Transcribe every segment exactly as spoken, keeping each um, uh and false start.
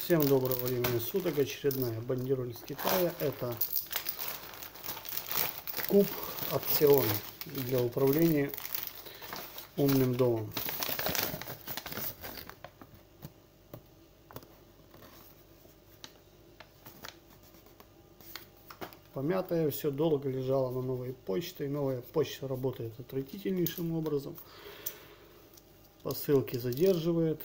Всем доброго времени суток. Очередная бандероль из Китая. Это куб от Xiaomi для управления умным домом. Помятое все, долго лежало на новой почте. Новая почта работает отвратительнейшим образом. Посылки задерживает.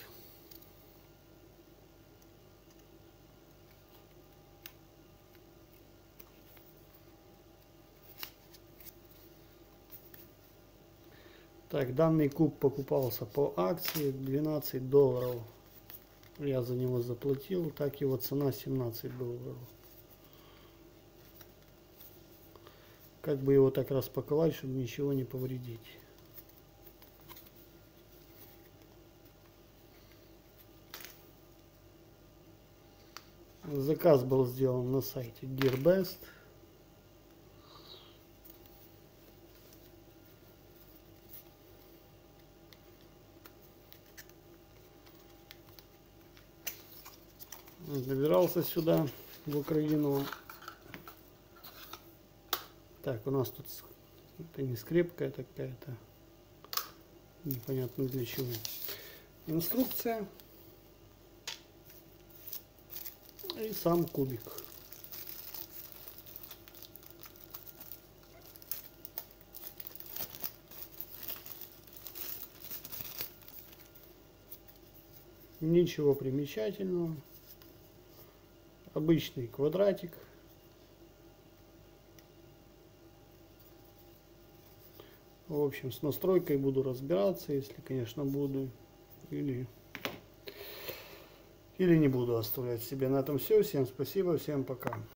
Так, данный куб покупался по акции двенадцать долларов. Я за него заплатил. Так, его цена семнадцать долларов. Как бы его так распаковать, чтобы ничего не повредить. Заказ был сделан на сайте Gearbest. Добирался сюда, в Украину. Так, у нас тут это не скрепка, это какая-то непонятно для чего. Инструкция и сам кубик. Ничего примечательного. Обычный квадратик. В общем, с настройкой буду разбираться, если, конечно, буду. Или, или не буду оставлять себе. На этом все. Всем спасибо, всем пока.